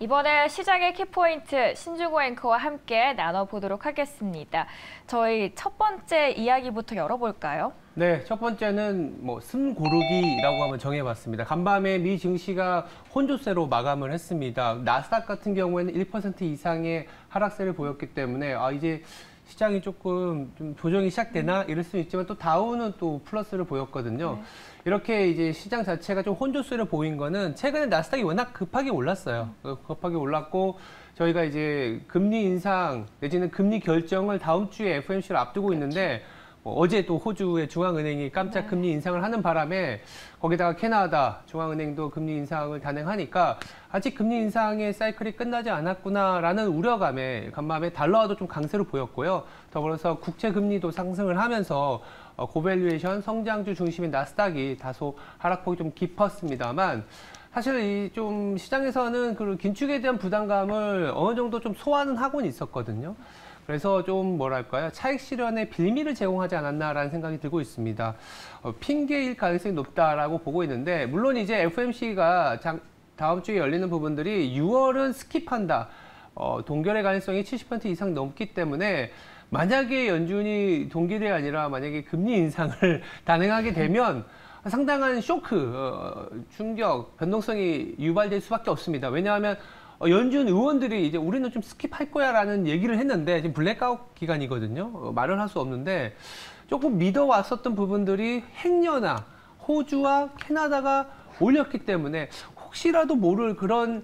이번에 시장의 키포인트 신주고 앵커와 함께 나눠보도록 하겠습니다. 저희 첫 번째 이야기부터 열어볼까요? 네, 첫 번째는 숨 고르기라고 한번 정해봤습니다. 간밤에 미 증시가 혼조세로 마감을 했습니다. 나스닥 같은 경우에는 1% 이상의 하락세를 보였기 때문에 이제 시장이 조금 좀 조정이 시작되나 이럴 수는 있지만 또 다우는 또 플러스를 보였거든요. 네. 이렇게 이제 시장 자체가 좀 혼조세를 보인 거는 최근에 나스닥이 워낙 급하게 올랐어요. 급하게 올랐고 저희가 이제 금리 인상 내지는 금리 결정을 다음 주에 FOMC를 앞두고 있는데 어제 또 호주의 중앙은행이 깜짝 금리 인상을 하는 바람에 거기다가 캐나다 중앙은행도 금리 인상을 단행하니까 아직 금리 인상의 사이클이 끝나지 않았구나라는 우려감에 간밤에 달러화도 좀 강세로 보였고요. 더불어서 국채 금리도 상승을 하면서 고밸류에이션 성장주 중심인 나스닥이 다소 하락폭이 좀 깊었습니다만 사실 이 좀 시장에서는 그 긴축에 대한 부담감을 어느 정도 좀 소화는 하고는 있었거든요. 그래서 좀 뭐랄까요, 차익 실현의 빌미를 제공하지 않았나라는 생각이 들고 있습니다. 핑계일 가능성이 높다라고 보고 있는데 물론 이제 FOMC가 다음 주에 열리는 부분들이 6월은 스킵한다. 동결의 가능성이 70% 이상 넘기 때문에 만약에 연준이 동결이 아니라 만약에 금리 인상을 단행하게 되면 상당한 쇼크, 충격, 변동성이 유발될 수밖에 없습니다. 왜냐하면 연준 의원들이 이제 우리는 좀 스킵할 거야라는 얘기를 했는데 지금 블랙아웃 기간이거든요. 말을 할 수 없는데 조금 믿어왔었던 부분들이 행여나 호주와 캐나다가 올렸기 때문에 혹시라도 모를 그런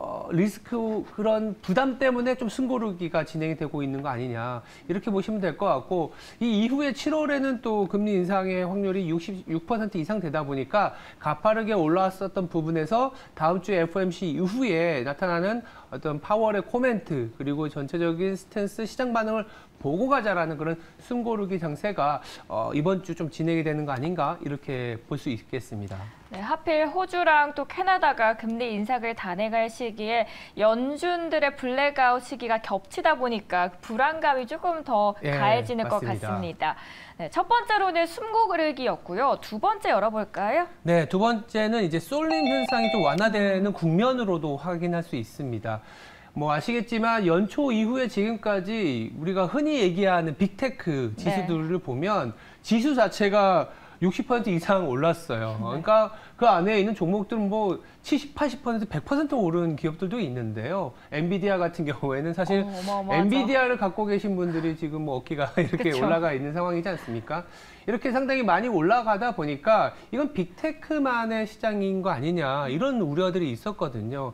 리스크, 그런 부담 때문에 좀 숨고르기가 진행이 되고 있는 거 아니냐 이렇게 보시면 될 것 같고 이 이후에 7월에는 또 금리 인상의 확률이 66% 이상 되다 보니까 가파르게 올라왔었던 부분에서 다음 주 FOMC 이후에 나타나는 어떤 파월의 코멘트 그리고 전체적인 스탠스 시장 반응을 보고 가자라는 그런 숨고르기 장세가 이번 주 좀 진행이 되는 거 아닌가 이렇게 볼 수 있겠습니다. 네, 하필 호주랑 또 캐나다가 금리 인상을 단행할 시기에 연준들의 블랙아웃 시기가 겹치다 보니까 불안감이 조금 더 가해지는 것 같습니다. 네, 첫 번째로는 숨고르기였고요. 두 번째 열어볼까요? 네, 두 번째는 이제 쏠림 현상이 좀 완화되는 국면으로도 확인할 수 있습니다. 아시겠지만 연초 이후에 지금까지 우리가 흔히 얘기하는 빅테크 지수들을 보면 지수 자체가 60% 이상 올랐어요. 그러니까 그 안에 있는 종목들은 70, 80%, 100% 오른 기업들도 있는데요. 엔비디아 같은 경우에는 사실 엔비디아를 갖고 계신 분들이 지금 어깨가 이렇게 그쵸? 올라가 있는 상황이지 않습니까? 이렇게 상당히 많이 올라가다 보니까 이건 빅테크만의 시장인 거 아니냐 이런 우려들이 있었거든요.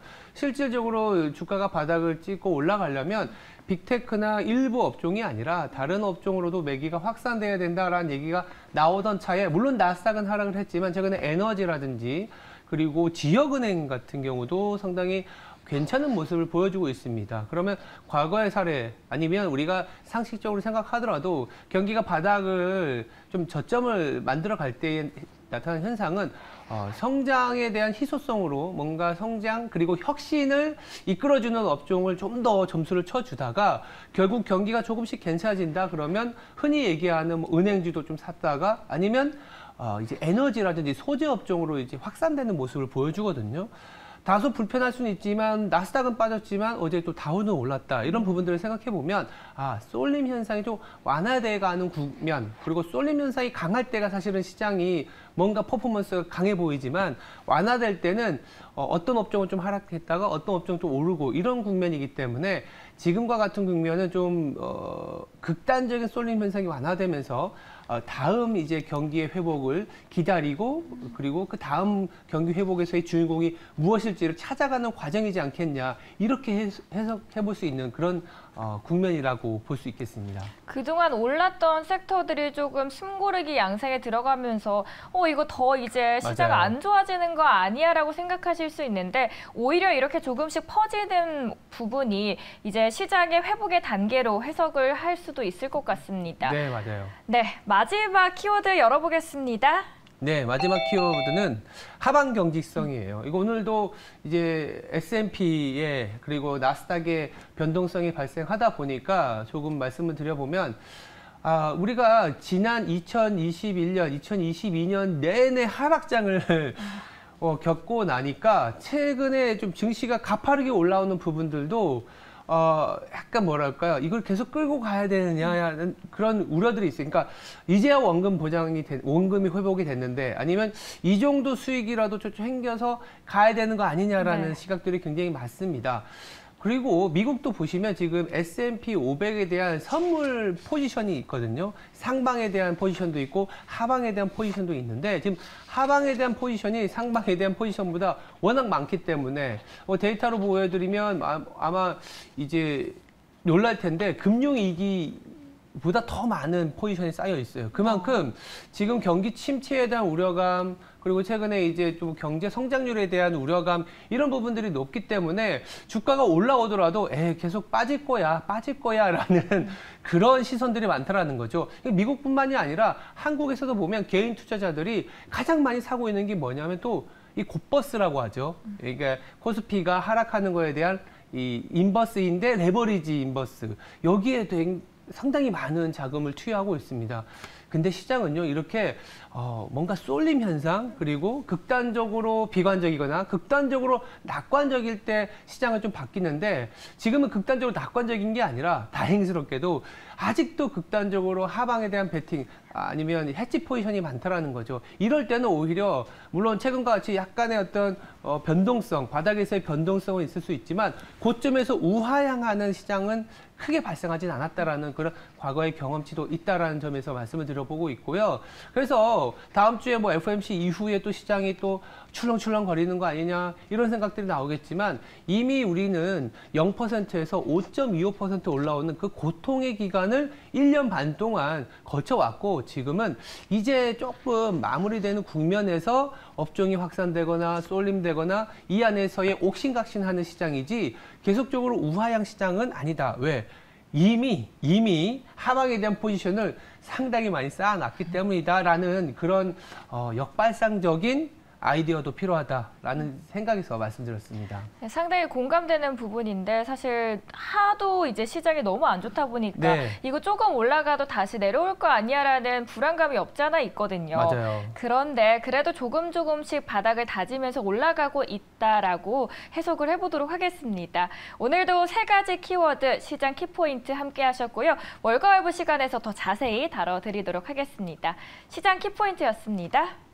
실질적으로 주가가 바닥을 찍고 올라가려면 빅테크나 일부 업종이 아니라 다른 업종으로도 매기가 확산돼야 된다라는 얘기가 나오던 차에 물론 나스닥은 하락을 했지만 최근에 에너지라든지 그리고 지역은행 같은 경우도 상당히 괜찮은 모습을 보여주고 있습니다. 그러면 과거의 사례 아니면 우리가 상식적으로 생각하더라도 경기가 바닥을 좀 저점을 만들어 갈 때 나타나는 현상은 성장에 대한 희소성으로 뭔가 성장 그리고 혁신을 이끌어주는 업종을 좀 더 점수를 쳐주다가 결국 경기가 조금씩 괜찮아진다 그러면 흔히 얘기하는 은행주도 좀 샀다가 아니면 이제 에너지라든지 소재 업종으로 이제 확산되는 모습을 보여주거든요. 다소 불편할 수는 있지만 나스닥은 빠졌지만 어제 또 다우는 올랐다. 이런 부분들을 생각해 보면 쏠림 현상이 좀 완화돼가는 국면 그리고 쏠림 현상이 강할 때가 사실은 시장이 뭔가 퍼포먼스가 강해 보이지만 완화될 때는 어떤 업종은 좀 하락했다가 어떤 업종은 좀 오르고 이런 국면이기 때문에 지금과 같은 국면은 좀 극단적인 쏠림 현상이 완화되면서 다음 이제 경기의 회복을 기다리고 그리고 그 다음 경기 회복에서의 주인공이 무엇일지를 찾아가는 과정이지 않겠냐 이렇게 해석해 볼 수 있는 그런 국면이라고 볼 수 있겠습니다. 그동안 올랐던 섹터들이 조금 숨고르기 양상에 들어가면서 이거 더 이제 시장 맞아요. 안 좋아지는 거 아니야 라고 생각하실 수 있는데 오히려 이렇게 조금씩 퍼지는 부분이 이제 시장의 회복의 단계로 해석을 할 수도 있을 것 같습니다. 네, 맞아요. 네, 마지막 키워드 열어보겠습니다. 네, 마지막 키워드는 하방 경직성이에요. 이거 오늘도 이제 S&P에 그리고 나스닥의 변동성이 발생하다 보니까 조금 말씀을 드려보면 우리가 지난 2021년, 2022년 내내 하락장을 겪고 나니까 최근에 좀 증시가 가파르게 올라오는 부분들도 약간 뭐랄까요? 이걸 계속 끌고 가야 되느냐는 그런 우려들이 있어요. 그러니까 이제야 원금이 회복이 됐는데 아니면 이 정도 수익이라도 좀 챙겨서 가야 되는 거 아니냐라는 네. 시각들이 굉장히 많습니다. 그리고 미국도 보시면 지금 S&P 500에 대한 선물 포지션이 있거든요. 상방에 대한 포지션도 있고 하방에 대한 포지션도 있는데 지금 하방에 대한 포지션이 상방에 대한 포지션보다 워낙 많기 때문에 데이터로 보여드리면 아마 이제 놀랄 텐데 금융위기보다 더 많은 포지션이 쌓여 있어요. 그만큼 지금 경기 침체에 대한 우려감 그리고 최근에 이제 좀 경제 성장률에 대한 우려감 이런 부분들이 높기 때문에 주가가 올라오더라도 계속 빠질 거야라는 그런 시선들이 많다라는 거죠. 미국뿐만이 아니라 한국에서도 보면 개인 투자자들이 가장 많이 사고 있는 게 뭐냐면 또 이 곧버스라고 하죠. 그러니까 코스피가 하락하는 거에 대한 이 인버스인데 레버리지 인버스 여기에 상당히 많은 자금을 투여하고 있습니다. 근데 시장은요, 이렇게 뭔가 쏠림 현상, 그리고 극단적으로 비관적이거나 극단적으로 낙관적일 때 시장은 좀 바뀌는데 지금은 극단적으로 낙관적인 게 아니라 다행스럽게도 아직도 극단적으로 하방에 대한 베팅 아니면 해지 포지션이 많다라는 거죠. 이럴 때는 오히려 물론 최근과 같이 약간의 어떤 변동성, 바닥에서의 변동성은 있을 수 있지만 고점에서 우하향하는 시장은 크게 발생하진 않았다라는 그런 과거의 경험치도 있다라는 점에서 말씀을 드려보고 있고요. 그래서 다음 주에 뭐 FOMC 이후에 또 시장이 또 출렁출렁 거리는 거 아니냐 이런 생각들이 나오겠지만 이미 우리는 0%에서 5.25% 올라오는 그 고통의 기간을 1년 반 동안 거쳐왔고 지금은 이제 조금 마무리되는 국면에서 업종이 확산되거나 쏠림되거나 이 안에서의 옥신각신하는 시장이지 계속적으로 우하향 시장은 아니다. 왜? 이미 하방에 대한 포지션을 상당히 많이 쌓아놨기 때문이다라는 그런 역발상적인 아이디어도 필요하다라는 생각에서 말씀드렸습니다. 네, 상당히 공감되는 부분인데 사실 하도 이제 시장이 너무 안 좋다 보니까 네. 이거 조금 올라가도 다시 내려올 거 아니야라는 불안감이 없지 않아 있거든요. 맞아요. 그런데 그래도 조금씩 바닥을 다지면서 올라가고 있다라고 해석을 해보도록 하겠습니다. 오늘도 3가지 키워드 시장 키포인트 함께 하셨고요. 월가외부 시간에서 더 자세히 다뤄드리도록 하겠습니다. 시장 키포인트였습니다.